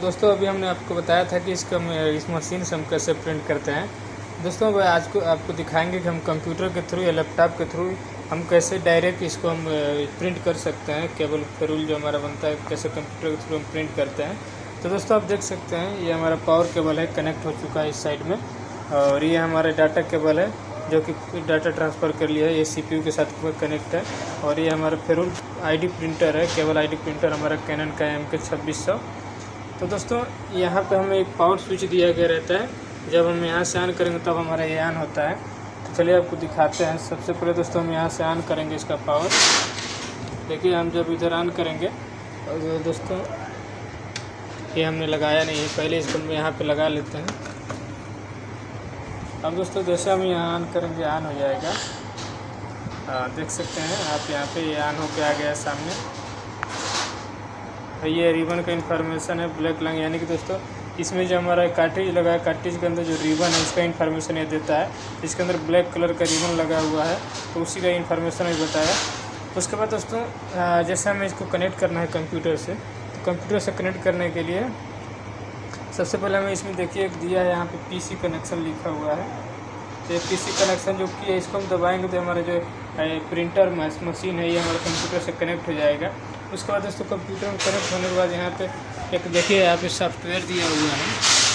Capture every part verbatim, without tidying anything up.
दोस्तों अभी हमने आपको बताया था कि इसका इस मशीन से हम कैसे प्रिंट करते हैं। दोस्तों अब आज को आपको दिखाएंगे कि हम कंप्यूटर के थ्रू या लैपटॉप के थ्रू हम कैसे डायरेक्ट इसको हम प्रिंट कर सकते हैं। केबल फेरुल जो हमारा बनता है कैसे कंप्यूटर के थ्रू हम प्रिंट करते हैं। तो दोस्तों आप देख सकते हैं ये हमारा पावर केबल है, कनेक्ट हो चुका है इस साइड में, और ये हमारा डाटा केबल है जो कि डाटा ट्रांसफ़र कर लिया है। ये सीपीयू के साथ कनेक्ट है। और ये हमारा फेरुल आईडी प्रिंटर है, केबल आईडी प्रिंटर हमारा कैनन का एम के छब्बीस सौ। तो दोस्तों यहाँ पे हमें एक पावर स्विच दिया गया रहता है, जब हम यहाँ से ऑन करेंगे तब हमारा ये ऑन होता है। तो चलिए आपको दिखाते हैं। सबसे पहले दोस्तों हम यहाँ से ऑन करेंगे इसका पावर। देखिए हम जब इधर ऑन करेंगे और दोस्तों ये हमने लगाया नहीं है, पहले इसको हम यहाँ पे लगा लेते हैं। अब दोस्तों जैसे हम यहाँ ऑन करेंगे ऑन हो जाएगा। हाँ देख सकते हैं आप यहाँ पे ये ऑन होके आ गया सामने। ये रिबन का इन्फॉर्मेशन है, ब्लैक लंग, यानी कि दोस्तों इसमें जो हमारा कार्ट्रिज लगा है, कार्ट्रिज के अंदर जो रिबन है इसका इन्फॉर्मेशन ये देता है। इसके अंदर ब्लैक कलर का रिबन लगा हुआ है तो उसी का इन्फॉर्मेशन भी बताया। उसके बाद दोस्तों जैसे हमें इसको कनेक्ट करना है कंप्यूटर से, तो कंप्यूटर से कनेक्ट करने के लिए सबसे पहले हमें इसमें देखिए एक दिया है यहाँ पे पीसी कनेक्शन लिखा हुआ है। तो ये पीसी कनेक्शन जो कि है इसको हम दबाएंगे तो हमारा जो प्रिंटर मशीन है ये हमारे कंप्यूटर से कनेक्ट हो जाएगा। उसके बाद दोस्तों कंप्यूटर में कनेक्ट होने के बाद यहाँ पे एक देखिए यहाँ पे सॉफ्टवेयर दिया हुआ है।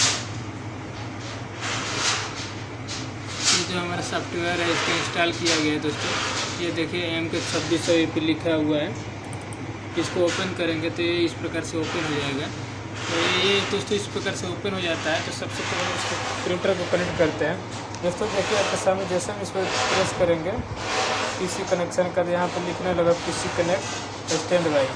जो हमारा सॉफ्टवेयर है इसको इंस्टॉल किया गया है दोस्तों। ये देखिए एम के छब्बीस सौ ए पे लिखा हुआ है। इसको ओपन करेंगे तो ये इस प्रकार से ओपन हो जाएगा। तो ये दोस्तों इस प्रकार से ओपन हो जाता है। तो सबसे पहले इसको प्रिंटर को कनेक्ट करते हैं। दोस्तों देखिए आपके सामने जैसे हम इस पर प्रेस करेंगे पीसी कनेक्शन का, यहाँ पर लिखने लगा पीसी कनेक्ट स्टैंड बाई।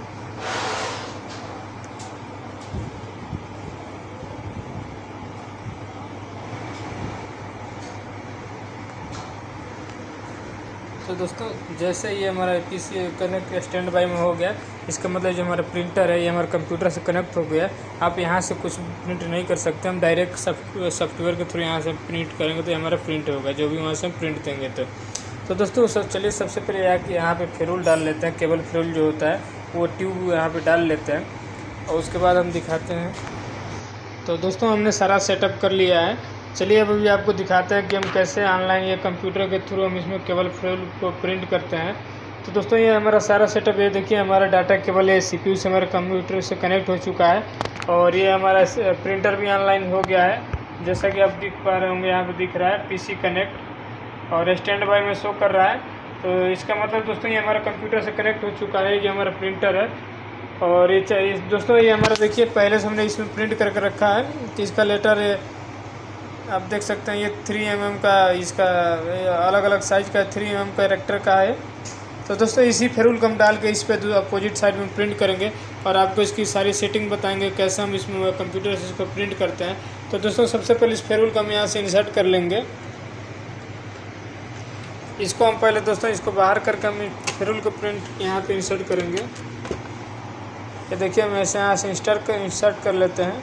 तो दोस्तों जैसे ये हमारा पीसी कनेक्ट स्टैंड बाई में हो गया, इसका मतलब जो हमारा प्रिंटर है ये हमारे कंप्यूटर से कनेक्ट हो गया। आप यहाँ से कुछ प्रिंट नहीं कर सकते, हम डायरेक्ट सॉफ्टवेयर के थ्रू यहाँ से प्रिंट करेंगे तो हमारा प्रिंट होगा, जो भी वहाँ से हम प्रिंट देंगे। तो तो दोस्तों सब चलिए सबसे पहले यहाँ यहाँ पे फेरुल डाल लेते हैं। केबल फेरुल जो होता है वो ट्यूब यहाँ पे डाल लेते हैं और उसके बाद हम दिखाते हैं। तो दोस्तों हमने सारा सेटअप कर लिया है। चलिए अब अभी आपको दिखाते हैं कि हम कैसे ऑनलाइन ये कंप्यूटर के थ्रू हम इसमें केबल फेरुल को प्रिंट करते हैं। तो दोस्तों ये हमारा सारा सेटअप, ये देखिए हमारा डाटा केबल है सीपीयू से हमारे कंप्यूटर से कनेक्ट हो चुका है और ये हमारा प्रिंटर भी ऑनलाइन हो गया है। जैसा कि आप देख पा रहे होंगे यहाँ पे दिख रहा है पीसी कनेक्ट और स्टैंड बाय में शो कर रहा है। तो इसका मतलब दोस्तों ये हमारा कंप्यूटर से कनेक्ट हो चुका है। ये हमारा प्रिंटर है और ये दोस्तों ये हमारा देखिए पहले से हमने इसमें प्रिंट करके रखा है कि इसका लेटर है, आप देख सकते हैं ये थ्री एम एम का, इसका अलग अलग साइज़ का थ्री एम एम कैरेक्टर का है। तो दोस्तों इसी फेरुल को हम डाल के इस पर अपोजिट साइड में प्रिंट करेंगे और आपको इसकी सारी सेटिंग बताएंगे कैसे हम इसमें कंप्यूटर से इसको प्रिंट करते हैं। तो दोस्तों सबसे पहले इस फेरुल को हम यहाँ से इंसर्ट कर लेंगे। इसको हम पहले दोस्तों इसको बाहर करके हम फेरुल को प्रिंट यहाँ पे इंसर्ट करेंगे। ये देखिए हम ऐसे यहाँ से इंसर्ट कर इंसर्ट कर लेते हैं।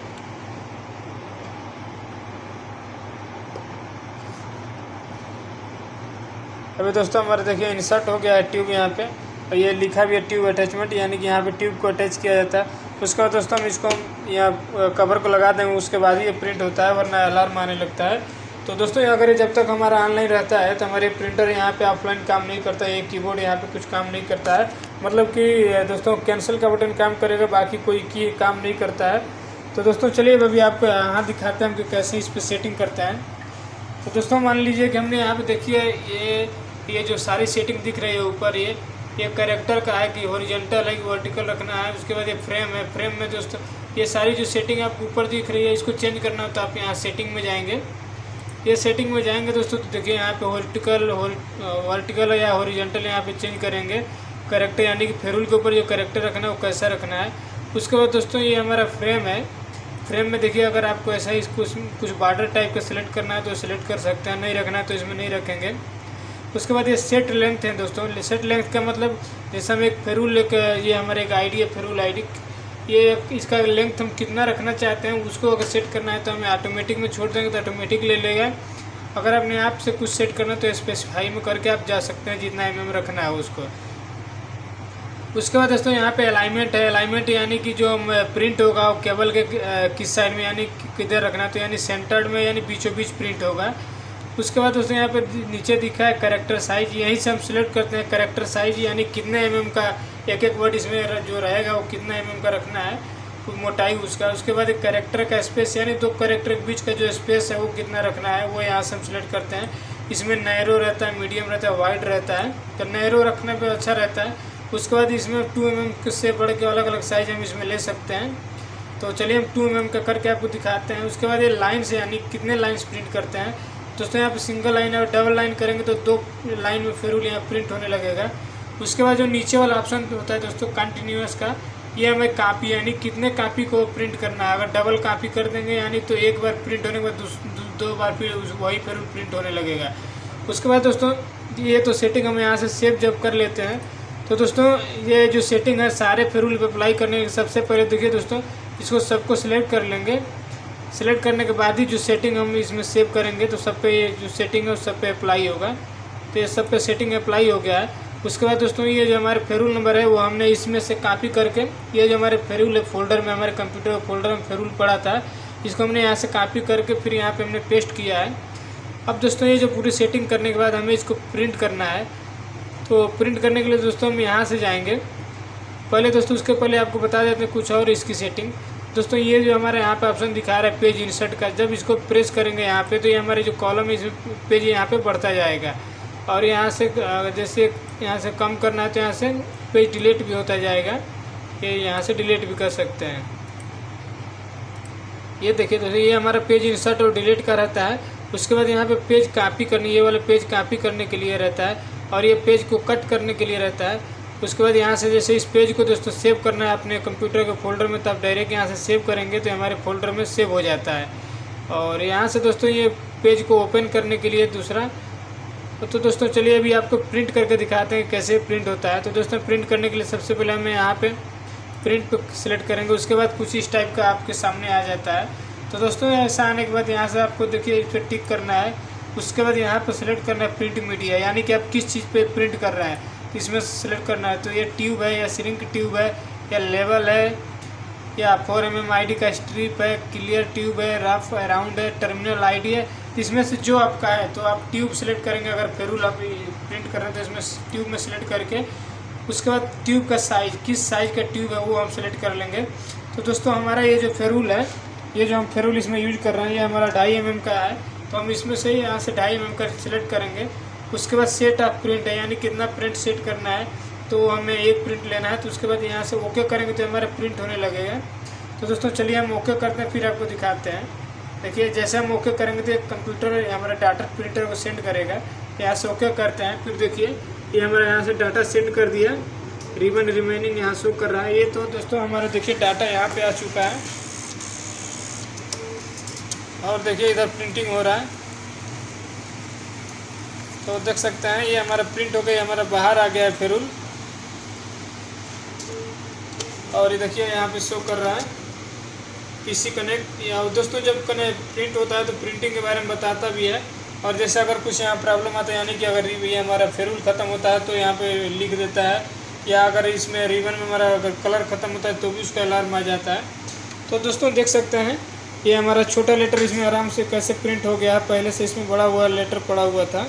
अभी दोस्तों हमारे देखिए इंसर्ट हो गया है ट्यूब यहाँ पे, और ये लिखा भी है ट्यूब अटैचमेंट, यानी कि यहाँ पे ट्यूब को अटैच किया जाता है। उसके बाद दोस्तों हम इसको यहाँ कवर को लगा देंगे, उसके बाद ही ये प्रिंट होता है, वरना अलार्म आने लगता है। तो दोस्तों अगर जब तक हमारा ऑनलाइन रहता है तो हमारे प्रिंटर यहाँ पे ऑफलाइन काम नहीं करता है, ये कीबोर्ड यहाँ पे कुछ काम नहीं करता है। मतलब कि दोस्तों कैंसिल का बटन काम करेगा, बाकी कोई की काम नहीं करता है। तो दोस्तों चलिए अभी आपको यहाँ दिखाते हैं कि कैसे इस पर सेटिंग करते हैं। तो दोस्तों मान लीजिए कि हमने यहाँ पे देखिए ये ये जो सारी सेटिंग दिख रही है ऊपर, ये ये कैरेक्टर का है कि हॉरिजॉन्टल है कि वर्टिकल रखना है। उसके बाद ये फ्रेम है, फ्रेम में दोस्तों ये सारी जो सेटिंग आपको ऊपर दिख रही है इसको चेंज करना हो तो आप यहाँ सेटिंग में जाएंगे। ये सेटिंग में जाएंगे दोस्तों तो देखिए यहाँ पे वर्टिकल वर्टिकल या हॉरिजॉन्टल यहाँ पे चेंज करेंगे कैरेक्टर, यानी कि फेरुल के ऊपर जो कैरेक्टर रखना है वो कैसा रखना है। उसके बाद दोस्तों ये हमारा फ्रेम है। फ्रेम में देखिए अगर आपको ऐसा ही कुछ कुछ बॉर्डर टाइप का सिलेक्ट करना है तो सिलेक्ट कर सकते हैं, नहीं रखना है तो इसमें नहीं रखेंगे। उसके बाद ये सेट लेंथ है दोस्तों। सेट लेंथ का मतलब जैसे हम एक फेरुल एक ये हमारे एक आईडी है फेरुल आईडी, ये इसका लेंथ हम कितना रखना चाहते हैं उसको अगर सेट करना है तो हमें ऑटोमेटिक में छोड़ देंगे तो ऑटोमेटिक ले लेगा। अगर अपने आप से कुछ सेट करना है तो स्पेसिफाई में करके आप जा सकते हैं जितना एम एम रखना है उसको। उसके बाद दोस्तों यहाँ पे अलाइनमेंट है। अलाइनमेंट यानी कि जो प्रिंट होगा वो केबल के किस साइड में यानी किधर रखना है, तो यानी सेंटर्ड में यानी बीचों बीच प्रिंट होगा। उसके बाद दोस्तों यहाँ पे नीचे दिखा है कैरेक्टर साइज, यहीं से हम सिलेक्ट करते हैं कैरेक्टर साइज यानी कितने एम एम का एक एक वर्ड इसमें जो रहेगा वो कितना एम एम का रखना है, मोटाई उसका। उसके बाद एक कैरेक्टर का स्पेस यानी दो कैरेक्टर के बीच का जो स्पेस है वो कितना रखना है, वो यहाँ से हम सिलेक्ट करते हैं। इसमें नैरो रहता है, मीडियम रहता है, वाइड रहता है, तो नैरो रखने पे अच्छा रहता है। उसके बाद इसमें टू एम एम से बढ़ के अलग अलग साइज हम इसमें ले सकते हैं। तो चलिए हम टू एम एम का करके आपको दिखाते हैं। उसके बाद ये लाइन से यानी कितने लाइन्स प्रिंट करते हैं दोस्तों, यहाँ पे सिंगल लाइन और डबल लाइन करेंगे तो दो लाइन में फेरुल यहाँ प्रिंट होने लगेगा। उसके बाद जो नीचे वाला ऑप्शन होता है दोस्तों कंटिन्यूअस का, ये हमें कापी यानी कितने कापी को प्रिंट करना है। अगर डबल कापी कर देंगे यानी तो एक बार प्रिंट होने के बाद दो, दो बार फिर वही फेरुल प्रिंट होने लगेगा। उसके बाद दोस्तों ये तो सेटिंग हम यहाँ से सेव जब कर लेते हैं तो दोस्तों ये जो सेटिंग है सारे फेरुल पे अप्लाई करने के सबसे पहले देखिए दोस्तों इसको सबको सिलेक्ट कर लेंगे। सिलेक्ट करने के बाद ही जो सेटिंग हम इसमें सेव करेंगे तो सब पे ये जो सेटिंग है उस सब पे अप्लाई होगा। तो ये सब पे सेटिंग अप्लाई हो गया है। उसके बाद दोस्तों ये जो हमारे फेरुल नंबर है वो हमने इसमें से कॉपी करके, ये जो हमारे फेरुल फोल्डर में हमारे कंप्यूटर फोल्डर में फेरुल पड़ा था इसको हमने यहाँ से कॉपी करके फिर यहाँ पे हमने पेस्ट किया है। अब दोस्तों ये जो पूरी सेटिंग करने के बाद हमें इसको प्रिंट करना है। तो प्रिंट करने के लिए दोस्तों हम यहाँ से जाएंगे। पहले दोस्तों उसके पहले आपको बता देते हैं कुछ और इसकी सेटिंग। दोस्तों ये जो हमारे यहाँ पे ऑप्शन दिखा रहा है पेज इंसर्ट का, जब इसको प्रेस करेंगे यहाँ पे तो ये हमारे जो कॉलम है इसमें पेज यहाँ पे बढ़ता जाएगा। और यहाँ से जैसे यहाँ से कम करना है तो यहाँ से पेज डिलीट भी होता जाएगा, ये यहाँ से डिलीट भी कर सकते हैं। ये देखिए दोस्तों ये हमारा पेज इंसर्ट और डिलीट का रहता है। उसके बाद यहाँ पे पेज कॉपी करनी, ये वाला पेज कॉपी करने के लिए रहता है और ये पेज को कट करने के लिए रहता है। उसके बाद यहाँ से जैसे इस पेज को दोस्तों सेव करना है अपने कंप्यूटर के फोल्डर में, तो आप डायरेक्ट यहाँ से सेव करेंगे तो हमारे फोल्डर में सेव हो जाता है। और यहाँ से दोस्तों ये पेज को ओपन करने के लिए दूसरा, तो दोस्तों चलिए अभी आपको प्रिंट करके दिखाते हैं कैसे प्रिंट होता है। तो दोस्तों प्रिंट करने के लिए सबसे पहले हमें यहाँ पे प्रिंट पे सिलेक्ट करेंगे। उसके बाद कुछ इस टाइप का आपके सामने आ जाता है। तो दोस्तों ऐसा आने के बाद यहाँ से आपको देखिए इस पर टिक करना है। उसके बाद यहाँ पर सिलेक्ट करना है प्रिंट मीडिया, यानी कि आप किस चीज़ पे प्रिंट कर रहे हैं इसमें सिलेक्ट करना है। तो ये ट्यूब है या श्रिंक ट्यूब है या लेवल है या four M M I D का स्ट्रिप है, क्लियर ट्यूब है, रफ अराउंड है, टर्मिनल आई डी है, इसमें से जो आपका है तो आप ट्यूब सेलेक्ट करेंगे। अगर फेरुल आप प्रिंट कर रहे हैं तो इसमें ट्यूब में सेलेक्ट करके उसके बाद ट्यूब का साइज़, किस साइज़ का ट्यूब है वो हम सेलेक्ट कर लेंगे। तो दोस्तों हमारा ये जो फेरुल है, ये जो हम फेरुल इसमें यूज कर रहे हैं ये हमारा ढाई एम एम का है, तो हम इसमें से यहाँ से ढाई एम एम का सिलेक्ट करेंगे। उसके बाद सेट ऑफ प्रिंट है, यानी कितना प्रिंट सेट करना है, तो हमें एक प्रिंट लेना है। तो उसके बाद यहाँ से ओके करेंगे तो हमारा प्रिंट होने लगेगा। तो दोस्तों चलिए हम ओके करते हैं फिर आपको दिखाते हैं। देखिए जैसे हम ओके करेंगे तो कंप्यूटर हमारा डाटा प्रिंटर को सेंड करेगा। यहाँ से ओके करते हैं, फिर देखिए ये हमारा यहाँ से डाटा सेंड कर दिया, रिबन रिमेनिंग यहाँ शो कर रहा है। ये तो दोस्तों हमारा देखिए डाटा यहाँ पे आ चुका है और देखिए इधर प्रिंटिंग हो रहा है। तो देख सकते हैं ये हमारा प्रिंट हो गया, हमारा बाहर आ गया है फेरुल। और ये देखिए यहाँ पे शो कर रहा है पीसी कनेक्ट। या दोस्तों जब कनेक्ट प्रिंट होता है तो प्रिंटिंग के बारे में बताता भी है। और जैसे अगर कुछ यहाँ प्रॉब्लम आता है, यानी कि अगर ये हमारा फेरुल ख़त्म होता है तो यहाँ पे लिख देता है, या अगर इसमें रिबन में हमारा अगर कलर ख़त्म होता है तो भी उसका अलार्म आ जाता है। तो दोस्तों देख सकते हैं ये हमारा छोटा लेटर इसमें आराम से कैसे प्रिंट हो गया, पहले से इसमें बड़ा हुआ लेटर पड़ा हुआ था।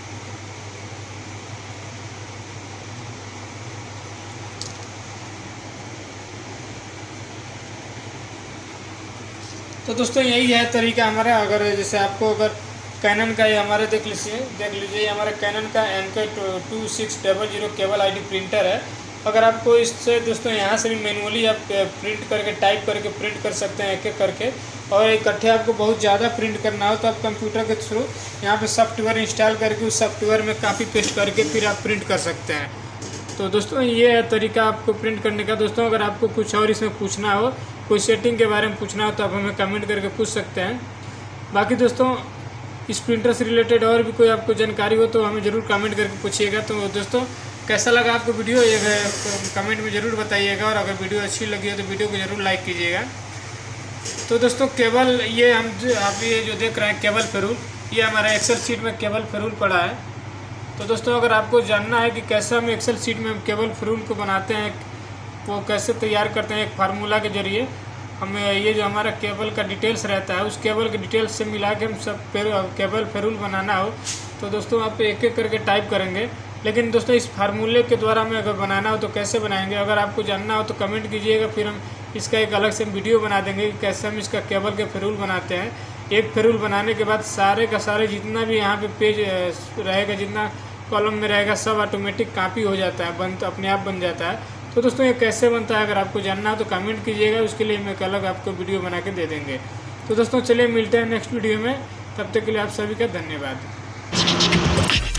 तो दोस्तों यही है तरीका हमारा। अगर जैसे आपको अगर कैनन का ये हमारे देख लीजिए देख लीजिए हमारा कैनन का N K two six double zero cable ID printer है। अगर आपको इससे दोस्तों यहाँ से भी मैनुअली आप प्रिंट करके टाइप करके प्रिंट कर सकते हैं एक एक करके, और इकट्ठे आपको बहुत ज़्यादा प्रिंट करना हो तो आप कंप्यूटर के थ्रू यहाँ पे सॉफ्टवेयर इंस्टॉल करके उस सॉफ्टवेयर में कॉपी पेस्ट करके फिर आप प्रिंट कर सकते हैं। तो दोस्तों ये है तरीका आपको प्रिंट करने का। दोस्तों अगर आपको कुछ और इसमें पूछना हो, कोई सेटिंग के बारे में पूछना हो तो आप हमें कमेंट करके पूछ सकते हैं। बाकी दोस्तों इस प्रिंटर से रिलेटेड और भी कोई आपको जानकारी हो तो हमें ज़रूर कमेंट करके पूछिएगा। तो दोस्तों कैसा लगा आपको वीडियो ये कमेंट में ज़रूर बताइएगा, और अगर वीडियो अच्छी लगी हो तो वीडियो को ज़रूर लाइक कीजिएगा। तो दोस्तों केबल ये हम जो आप ये जो देख रहे हैं केबल फेरुल, ये हमारा एक्सेल शीट में केबल फेरुल पड़ा है। तो दोस्तों अगर आपको जानना है कि कैसे हम एक्सेल सीट में केबल फेरुल को बनाते हैं, वो कैसे तैयार करते हैं एक फार्मूला के जरिए, हमें ये जो हमारा केबल का डिटेल्स रहता है उस केबल के डिटेल्स से मिला के हम सब केबल फेरुल बनाना हो तो दोस्तों आप एक एक करके टाइप करेंगे। लेकिन दोस्तों इस फार्मूले के द्वारा हमें अगर बनाना हो तो कैसे बनाएंगे, अगर आपको जानना हो तो कमेंट कीजिएगा, फिर हम इसका एक अलग से वीडियो बना देंगे कि कैसे हम इसका केबल के फेरुल बनाते हैं। एक फेरुल बनाने के बाद सारे का सारे जितना भी यहाँ पे पेज रहेगा, जितना कॉलम में रहेगा, सब ऑटोमेटिक कॉपी हो जाता है, बन अपने आप बन जाता है। तो दोस्तों ये कैसे बनता है अगर आपको जानना हो तो कमेंट कीजिएगा, उसके लिए हम एक अलग आपको वीडियो बना के दे देंगे। तो दोस्तों चलिए मिलते हैं नेक्स्ट वीडियो में, तब तक के लिए आप सभी का धन्यवाद।